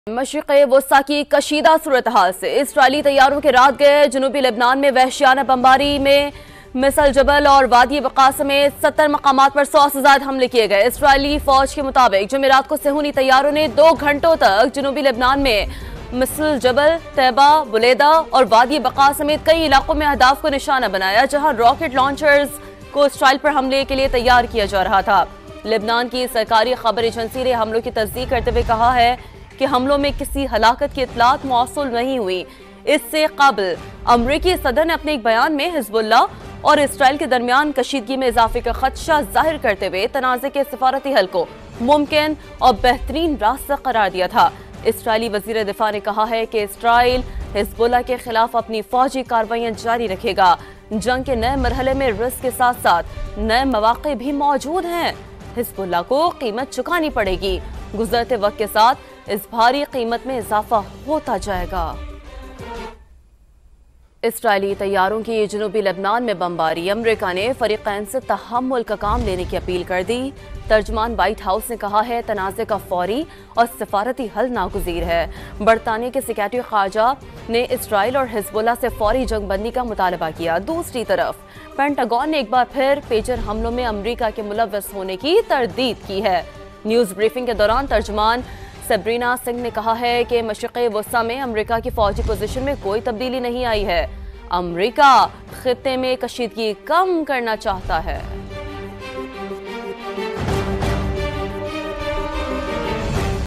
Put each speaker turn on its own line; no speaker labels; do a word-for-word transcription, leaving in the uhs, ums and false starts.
मशरिक़ वस्ता की कशीदा सूरत-हाल से इसराइली तैयारों के रात गए जनूबी लेबनान में वहशियाना बमबारी में मिसल जबल और वादी बका समेत सत्तर मकामात पर सौ से ज्यादा हमले किए गए। इसराइली फौज के मुताबिक जमेरात को सेहूनी तैयारों ने दो घंटों तक जनूबी लेबनान में मिसल जबल, तैबा, बुलेदा और वादी बका समेत कई इलाकों में अहदाफ को निशाना बनाया, जहां रॉकेट लॉन्चर्स को इसराइल पर हमले के लिए तैयार किया जा रहा था। लेबनान की सरकारी खबर एजेंसी ने हमलों की तस्दीक करते हुए कहा है कि हमलों में किसी हलाकत की इत्तलात मौसूल नहीं हुई। इससे कबल अमरीकी सदर ने अपने एक बयान में हिजबुल्लाह और इसराइल के दरमियान कशीदगी में इजाफे का खदशा जाहिर करते हुए तनाज़े के सिफारती हल को मुमकिन और बेहतरीन रास्ता करार दिया था। इसराइली वज़ीर दिफा ने कहा है कि इसराइल हिजबुल्लाह के खिलाफ अपनी फौजी कार्रवाइयां जारी रखेगा। जंग के नए मरहले में रिस्क के साथ साथ नए मौक़े भी मौजूद हैं। हिजबुल्लाह को कीमत चुकानी पड़ेगी। गुजरते वक्त के साथ इस भारी कीमत में इजाफा होता जाएगा। इसराइली तैयारों की जनूबी लेबनान में बमबारी, अमरीका ने फरीकैन से तहम्मुल का काम लेने की अपील कर दी। तर्जमान व्हाइट हाउस ने कहा है तनाज़े का फौरी और सिफारती हल नागुज़ीर है। बरतानिया के सेक्रेटरी खारजा ने इसराइल और हिजबुल्लाह से फौरी जंग बंदी का मुतालबा किया। दूसरी तरफ पेंटागन ने एक बार फिर पेजर हमलों में अमरीका के मुलव्वस होने की तरदीद की है। न्यूज़ ब्रीफिंग के दौरान तर्जमान सबरीना सिंह ने कहा है कि मशरिक़ वस्ता में अमरीका की फौजी पोजीशन में कोई तब्दीली नहीं आई है। अमरीका खित्ते में कशीदगी कम करना चाहता है।